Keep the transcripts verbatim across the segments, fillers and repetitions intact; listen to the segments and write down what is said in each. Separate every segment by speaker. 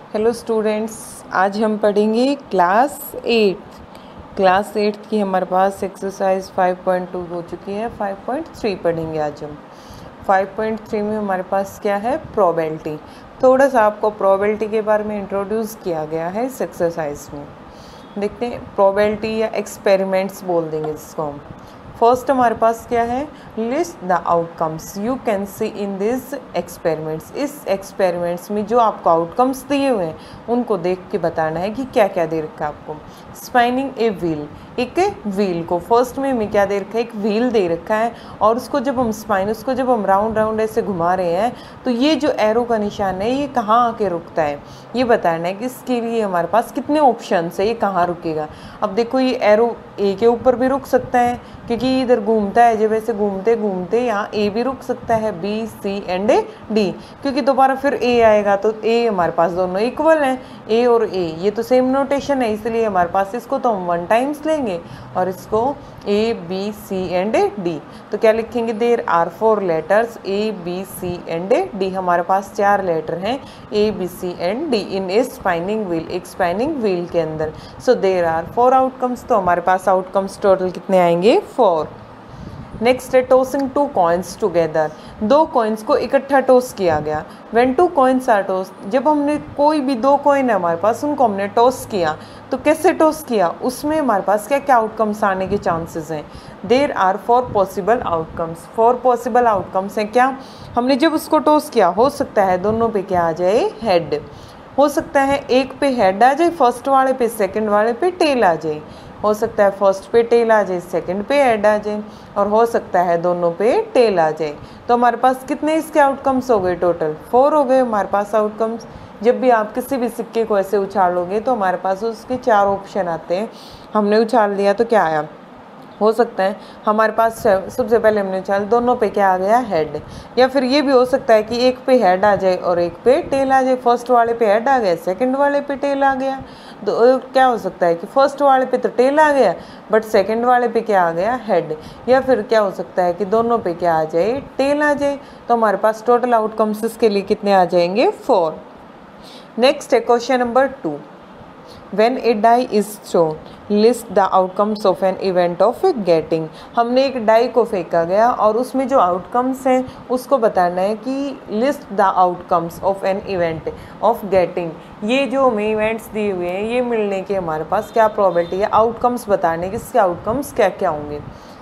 Speaker 1: Hello students, आज हम पढ़ेंगे क्लास एट्थ। क्लास एट्थ की हमारे पास एक्सरसाइज फाइव पॉइंट टू हो चुकी है। फाइव पॉइंट थ्री पढ़ेंगे आज हम। फाइव पॉइंट थ्री में हमारे पास क्या है, प्रोबेबिलिटी। थोड़ा सा आपको प्रोबेबिलिटी के बारे में इंट्रोड्यूस किया गया है इस एक्सरसाइज में। देखते हैं, प्रोबेबिलिटी या एक्सपेरिमेंट्स बोल देंगे इसको हम। फर्स्ट हमारे पास क्या है, list the outcomes you can see in this experiments. इस एक्सपेरिमेंट्स में जो आपको आउटकम्स दिए हुए हैं उनको देख के बताना है कि क्या क्या दे रखा है आपको। स्पाइनिंग ए व्हील, एक व्हील को फर्स्ट में हमें क्या दे रखा है, एक व्हील दे रखा है और उसको जब हम स्पाइन उसको जब हम राउंड राउंड ऐसे घुमा रहे हैं तो ये जो एरो का निशान है ये कहाँ आके रुकता है, ये बताना है कि इसके लिए हमारे पास कितने ऑप्शन है, ये कहाँ रुकेगा। अब देखो ये एरो ए के ऊपर भी रुक सकता है क्योंकि इधर घूमता है, जब ऐसे घूमते घूमते यहाँ ए भी रुक सकता है, बी सी एंड डी, क्योंकि दोबारा फिर ए आएगा तो ए हमारे पास दोनों इक्वल हैं, ए और ए ये तो सेम नोटेशन है, इसलिए हमारे पास इसको तो हम वन टाइम्स लेंगे और इसको A B C and D. तो क्या लिखेंगे, there are four letters A B C and D. हमारे पास चार लेटर हैं A B C and D in a spinning wheel, एक स्पाइनिंग व्हील के अंदर। So there are four outcomes, तो हमारे पास आउटकम्स टोटल कितने आएंगे, फोर। नेक्स्ट है टॉसिंग टू कॉइन्स टुगेदर। दो कॉइन्स को इकट्ठा टॉस किया गया। When two coins are toss, जब हमने कोई भी दो कॉइन है हमारे पास उनको हमने टॉस किया, तो कैसे टॉस किया, उसमें हमारे पास क्या क्या आउटकम्स आने के चांसेस हैं। There are four possible outcomes, four possible outcomes हैं। क्या, हमने जब उसको टॉस किया, हो सकता है दोनों पे क्या आ जाए, हेड। हो सकता है एक पे हेड आ जाए, फर्स्ट वाले पे, सेकंड वाले पे टेल आ जाए। हो सकता है फर्स्ट पे टेल आ जाए, सेकंड पे हेड आ जाए, और हो सकता है दोनों पे टेल आ जाए। तो हमारे पास कितने इसके आउटकम्स हो गए, टोटल फोर हो गए हमारे पास आउटकम्स। जब भी आप किसी भी सिक्के को ऐसे उछालोगे तो हमारे पास उसके चार ऑप्शन आते हैं। हमने उछाल दिया तो क्या आया, हो सकता है हमारे पास सबसे पहले हमने उछाल, दोनों पे क्या आ गया, हेड। या फिर ये भी हो सकता है कि एक पे हेड आ जाए और एक पे टेल आ जाए। फर्स्ट वाले पे हेड आ गया, सेकंड वाले पे टेल आ गया। तो क्या हो सकता है कि फर्स्ट वाले पे तो टेल आ गया बट सेकंड वाले पे क्या आ गया, हेड। या फिर क्या हो सकता है कि दोनों पे क्या आ जाए, टेल आ जाए। तो हमारे पास टोटल आउटकम्स इसके लिए कितने आ जाएंगे, फोर। नेक्स्ट है question number two. When a die is thrown, list the outcomes of an event of getting। हमने एक डाई को फेंका गया और उसमें जो आउटकम्स हैं उसको बताना है कि list the outcomes of an event of getting. ये जो हमें इवेंट्स दिए हुए हैं ये मिलने के हमारे पास क्या प्रोबेबिलिटी है, आउटकम्स बताने के, इसके आउटकम्स क्या क्या होंगे।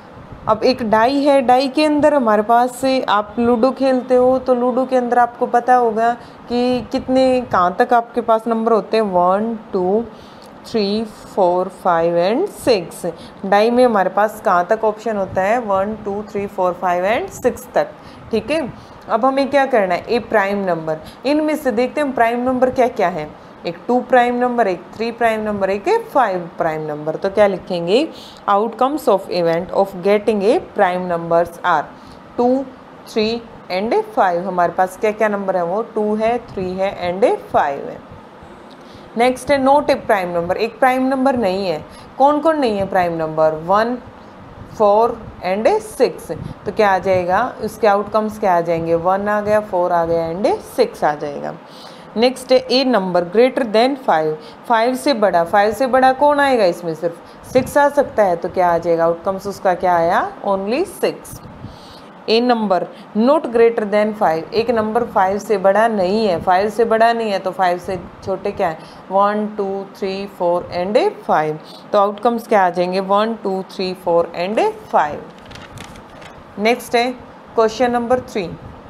Speaker 1: अब एक डाई है, डाई के अंदर हमारे पास से, आप लूडो खेलते हो तो लूडो के अंदर आपको पता होगा कि कितने कहाँ तक आपके पास नंबर होते हैं, one two three four five and six. Die में हमारे पास कहाँ तक ऑप्शन होता है, one two three four five and six तक, ठीक है। अब हमें क्या करना है, ए प्राइम नंबर, इनमें से देखते हैं प्राइम नंबर क्या क्या है। एक टू प्राइम नंबर, एक थ्री प्राइम नंबर, एक फाइव प्राइम नंबर। तो क्या लिखेंगे, outcomes of event of getting a prime numbers are two three and five. हमारे पास क्या क्या नंबर है, वो टू है, थ्री है एंड फाइव है। नेक्स्ट है नोट ए प्राइम नंबर, एक प्राइम नंबर नहीं है। कौन कौन नहीं है prime number, one four and six. तो क्या आ जाएगा, उसके आउटकम्स क्या आ जाएंगे, वन आ गया, फोर आ गया एंड सिक्स आ जाएगा। नेक्स्ट है a number greater than five, five से बड़ा, फाइव से बड़ा कौन आएगा, इसमें सिर्फ सिक्स आ सकता है। तो क्या आ जाएगा, आउटकम्स उसका क्या आया, only six. A number not greater than five, एक नंबर फाइव से बड़ा नहीं है, फाइव से बड़ा नहीं है तो फाइव से छोटे क्या है, one two three four and five. तो आउटकम्स क्या आ जाएंगे, one two three four and five. Next है question number three.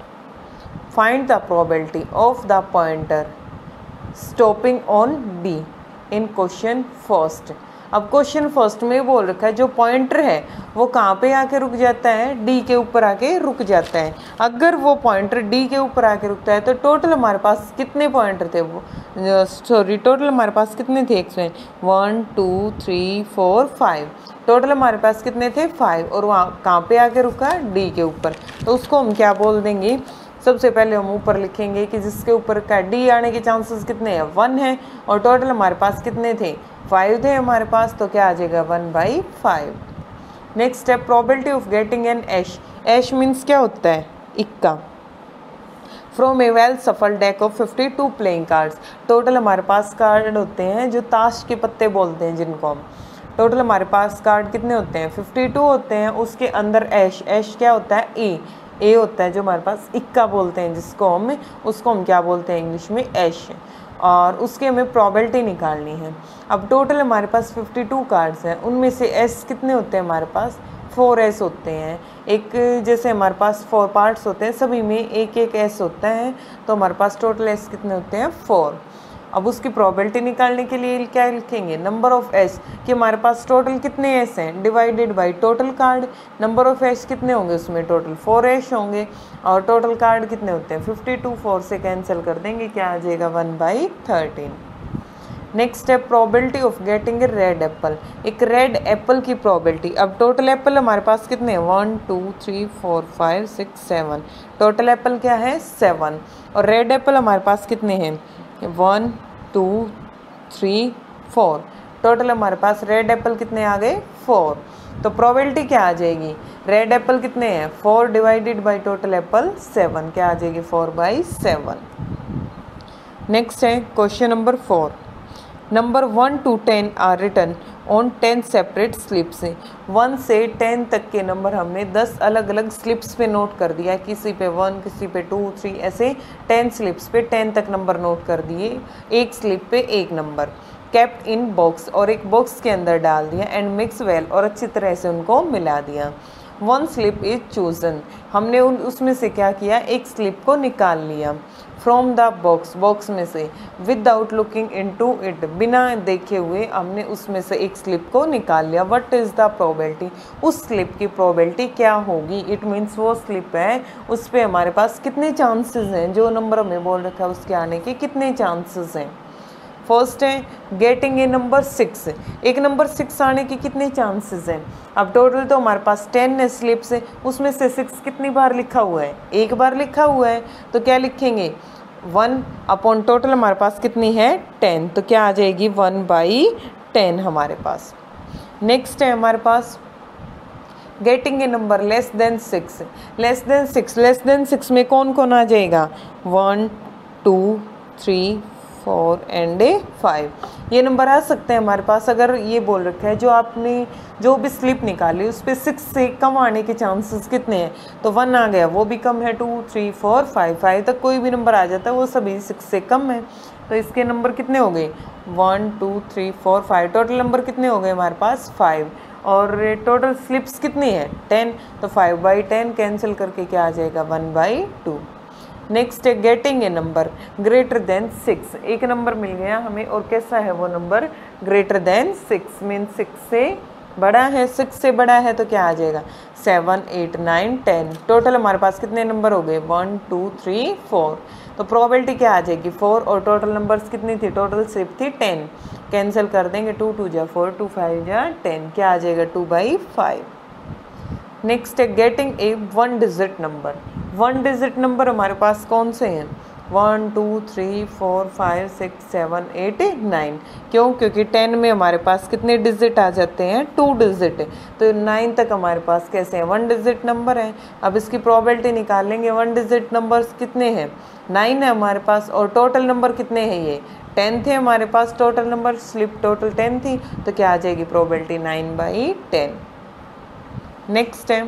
Speaker 1: Find the probability of the pointer stopping on D in question first। अब क्वेश्चन फर्स्ट में बोल रखा है जो पॉइंटर है वो कहाँ पे आके रुक जाता है, डी के ऊपर आके रुक जाता है। अगर वो पॉइंटर डी के ऊपर आके रुकता है तो टोटल हमारे पास कितने पॉइंटर थे, वो सॉरी टोटल हमारे पास कितने थे, एक सौ one two three four five, total हमारे पास कितने थे, फाइव। और वहाँ कहाँ पे आके रुका, डी के ऊपर। तो उसको हम क्या बोल देंगे, सबसे पहले हम ऊपर लिखेंगे कि जिसके ऊपर का डी आने के चांसेस कितने हैं, वन है, और टोटल हमारे पास कितने थे, फाइव थे हमारे पास। तो क्या आ जाएगा, वन बाई फाइव। नेक्स्ट है probability of getting an ace. Ace means क्या होता है, इक्का। From a well shuffled deck of fifty two playing cards. Total हमारे पास कार्ड होते हैं जो ताश के पत्ते बोलते हैं जिनको हम, टोटल हमारे पास कार्ड कितने होते हैं फिफ्टी टू होते हैं। उसके अंदर ऐश, ऐश क्या होता है ए, ए होता है जो हमारे पास इक्का बोलते हैं जिसको हम, उसको हम क्या बोलते हैं इंग्लिश में ऐश, और उसके हमें प्रोबेबिलिटी निकालनी है। अब टोटल हमारे पास फिफ्टी टू कार्ड्स हैं, उनमें से एस कितने होते हैं हमारे पास, फोर एस होते हैं। एक जैसे हमारे पास फोर पार्ट्स होते हैं, सभी में एक एक एस होता है, तो हमारे पास टोटल एस कितने होते हैं, फोर। अब उसकी प्रोबेबिलिटी निकालने के लिए क्या लिखेंगे, नंबर ऑफ एस, कि हमारे पास टोटल कितने एस हैं divided by total card. Number of aces कितने होंगे उसमें, टोटल फोर एस होंगे, और टोटल कार्ड कितने होते हैं फिफ्टी टू, फोर से कैंसिल कर देंगे, क्या आ जाएगा वन बाई थर्टीन। नेक्स्ट है probability of getting a red apple, एक रेड एप्पल की प्रोबेबिलिटी। अब टोटल एप्पल हमारे पास कितने हैं, one two three four five six seven, total apple क्या है सेवन, और रेड एप्पल हमारे पास कितने हैं, one two three four, total हमारे पास रेड एप्पल कितने आ गए, फोर। तो प्रोबेबिलिटी क्या आ जाएगी, रेड एप्पल कितने हैं, four divided by total apple seven, क्या आ जाएगी फोर बाई सेवन। नेक्स्ट है question number four, number one two ten are written on ten separate slips. One से टेन तक के नंबर हमने दस अलग अलग स्लिप्स पे नोट कर दिया, किसी पे वन, किसी पे टू, थ्री, ऐसे टेन स्लिप्स पे टेन तक नंबर नोट कर दिए, एक स्लिप पे एक नंबर। केप्ट इन बॉक्स, और एक बॉक्स के अंदर डाल दिया, एंड मिक्स वेल, और अच्छी तरह से उनको मिला दिया। वन स्लिप इज चूजन, हमने उन उसमें से क्या किया, एक स्लिप को निकाल लिया। फ्रॉम द बॉक्स, बॉक्स में से, विदाउट लुकिंग इनटू इट, बिना देखे हुए हमने उसमें से एक स्लिप को निकाल लिया। व्हाट इज़ द प्रोबेबिलिटी, उस स्लिप की प्रोबेबिलिटी क्या होगी, इट मीन्स वो स्लिप है उस पर हमारे पास कितने चांसेस हैं, जो नंबर हमें बोल रखा है उसके आने के कितने चांसेस हैं। फर्स्ट है गेटिंग ए नंबर सिक्स, एक नंबर सिक्स आने के कितने चांसेस हैं। अब टोटल तो हमारे पास टेन स्लिप्स है, उसमें से सिक्स कितनी बार लिखा हुआ है, एक बार लिखा हुआ है, तो क्या लिखेंगे वन अपॉन टोटल हमारे पास कितनी है टेन, तो क्या आ जाएगी वन बाई टेन हमारे पास। नेक्स्ट है हमारे पास getting a number less than six, less than six, less than six में कौन कौन आ जाएगा, one two three four and five, ये नंबर आ सकते हैं हमारे पास। अगर ये बोल रखा है जो आपने जो भी स्लिप निकाली उस पर सिक्स से कम आने के चांसेस कितने हैं, तो वन आ गया, वो भी कम है, two three four five, five तक कोई भी नंबर आ जाता है वो सभी सिक्स से कम है, तो इसके नंबर कितने हो गए, one two three four five, total number कितने हो गए हमारे पास फाइव, और टोटल स्लिप्स कितनी है टेन, तो फाइव बाई टेन कैंसिल करके क्या आ जाएगा वन बाई टू। नेक्स्ट है getting a number greater than six, एक नंबर मिल गया हमें और कैसा है वो number greater than six, mean six से बड़ा है, सिक्स से बड़ा है तो क्या आ जाएगा seven eight nine ten, total हमारे पास कितने नंबर हो गए वन टू थ्री फोर, तो प्रोबेबिलिटी क्या आ जाएगी फोर, और टोटल नंबर्स कितनी थी, टोटल सिर्फ थी टेन, कैंसिल कर देंगे, टू टू जा फोर, टू फाइव जा टेन, क्या आ जाएगा टू बाई फाइव। नेक्स्ट है getting a one digit number, one digit number हमारे पास कौन से हैं, one two three four five six seven eight nine, क्यों, क्योंकि टेन में हमारे पास कितने डिजिट आ जाते हैं टू डिजिट, तो नाइन तक हमारे पास कैसे हैं वन डिजिट नंबर है। अब इसकी प्रोबेबिलिटी निकालेंगे, वन डिजिट नंबर्स कितने हैं नाइन है हमारे पास, और टोटल नंबर कितने हैं ये टेन थे हमारे पास, total number slip total ten थी, तो क्या आ जाएगी probability nine by ten. Next है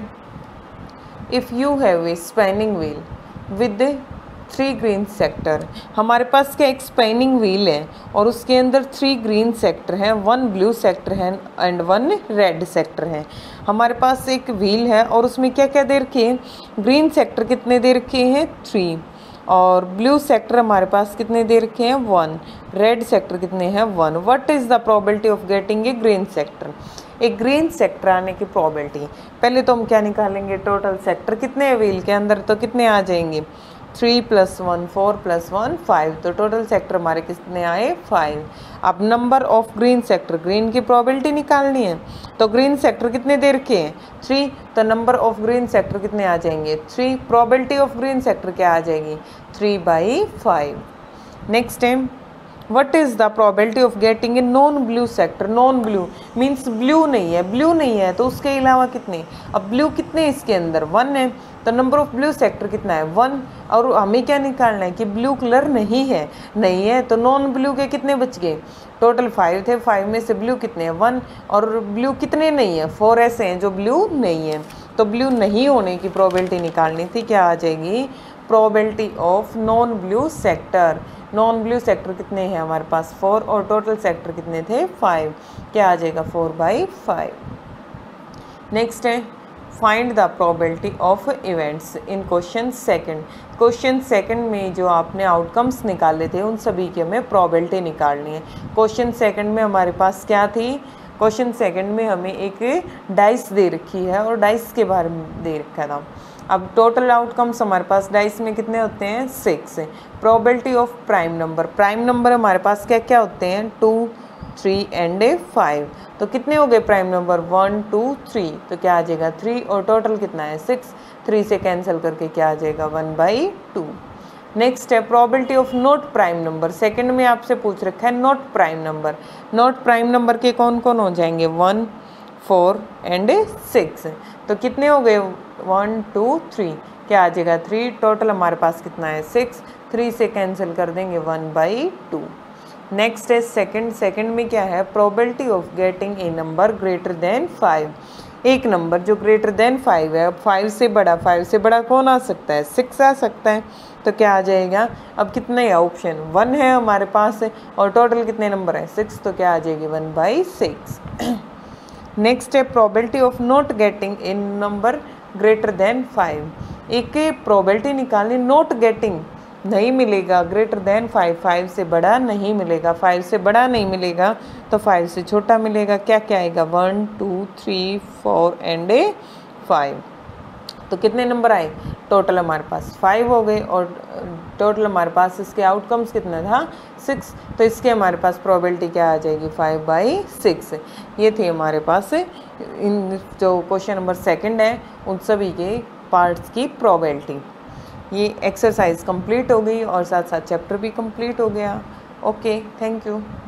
Speaker 1: if you have a spinning wheel with three green sector, हमारे पास क्या एक स्पिनिंग व्हील है और उसके अंदर थ्री ग्रीन सेक्टर हैं, वन ब्लू सेक्टर है एंड वन रेड सेक्टर है। हमारे पास एक व्हील है और उसमें क्या क्या दे रखे हैं, ग्रीन सेक्टर कितने दे रखे हैं थ्री, और ब्लू सेक्टर हमारे पास कितने दे रखे हैं वन, रेड सेक्टर कितने हैं one. What is the probability of getting a green sector, एक ग्रीन सेक्टर आने की प्रोबेबिलिटी, पहले तो हम क्या निकालेंगे टोटल सेक्टर कितने हैं व्हील के अंदर, तो कितने आ जाएंगे three plus one four plus one five, तो टोटल सेक्टर हमारे कितने आए फाइव। अब number of green sector, green की प्रोबेबिलिटी निकालनी है, तो ग्रीन सेक्टर कितने दे रखे हैं थ्री, तो नंबर ऑफ ग्रीन सेक्टर कितने आ जाएंगे three, probability of green sector क्या आ जाएगी three by five. Next time what is the probability of getting a non blue sector. Non blue means blue नहीं है, ब्लू नहीं है तो उसके अलावा कितने, अब ब्लू कितने इसके अंदर वन है, तो नंबर ऑफ ब्लू सेक्टर कितना है वन। और हमें क्या निकालना है कि ब्लू कलर नहीं है, नहीं है तो नॉन ब्लू के कितने बच गए, टोटल फाइव थे, फाइव में से ब्लू कितने हैं वन, और ब्लू कितने नहीं है, फोर ऐसे हैं जो ब्लू नहीं है। तो ब्लू नहीं होने की प्रोबेबिलिटी निकालनी थी, क्या आ जाएगी, probability of non blue sector. Non blue sector कितने हैं हमारे पास फोर, और टोटल सेक्टर कितने थे फाइव, क्या आ जाएगा फोर बाई फाइव। नेक्स्ट है find the probability of events in question second. Question second में जो आपने आउटकम्स निकाले थे उन सभी की हमें प्रोबेबिलिटी निकालनी है। क्वेश्चन सेकंड में हमारे पास क्या थी, क्वेश्चन सेकंड में हमें एक डाइस दे रखी है और डाइस के बारे में दे रखा था। अब टोटल आउटकम्स हमारे पास डाइस में कितने होते हैं six. Probability of prime number, prime number हमारे पास क्या क्या होते हैं टू थ्री एंड फाइव, तो कितने हो गए prime number one two three, तो क्या आ जाएगा थ्री, और टोटल कितना है सिक्स, थ्री से कैंसिल करके क्या आ जाएगा वन बाई टू। नेक्स्ट है probability of not prime number. Second में आपसे पूछ रखा है not prime number, not prime number के कौन कौन हो जाएंगे वन फोर एंड सिक्स, तो कितने हो गए वन टू थ्री, क्या आ जाएगा थ्री, टोटल हमारे पास कितना है सिक्स, थ्री से कैंसिल कर देंगे वन बाई टू। नेक्स्ट है सेकंड, सेकंड में क्या है probability of getting a number greater than five. एक नंबर जो ग्रेटर देन फाइव है, अब फाइव से बड़ा, फाइव से बड़ा कौन आ सकता है सिक्स आ सकता है, तो क्या आ जाएगा, अब कितने ऑप्शन वन है हमारे पास है और टोटल कितने नंबर है सिक्स, तो क्या आ जाएगी वन बाई सिक्स। नेक्स्ट है probability of not getting an number greater than five. एक प्रोबेबिलिटी निकालनी नॉट गेटिंग, नहीं मिलेगा ग्रेटर देन फाइव, फाइव से बड़ा नहीं मिलेगा, फाइव से बड़ा नहीं मिलेगा तो फाइव से छोटा मिलेगा, क्या क्या आएगा one two three four and five, तो कितने नंबर आए टोटल हमारे पास फाइव हो गए, और टोटल हमारे पास इसके आउटकम्स कितना था सिक्स, तो इसके हमारे पास प्रोबेबिलिटी क्या आ जाएगी फाइव बाई सिक्स। ये थी हमारे पास इन जो क्वेश्चन नंबर सेकंड है उन सभी के पार्ट्स की प्रोबेबिलिटी। ये एक्सरसाइज कंप्लीट हो गई और साथ साथ चैप्टर भी कंप्लीट हो गया। Okay, thank you.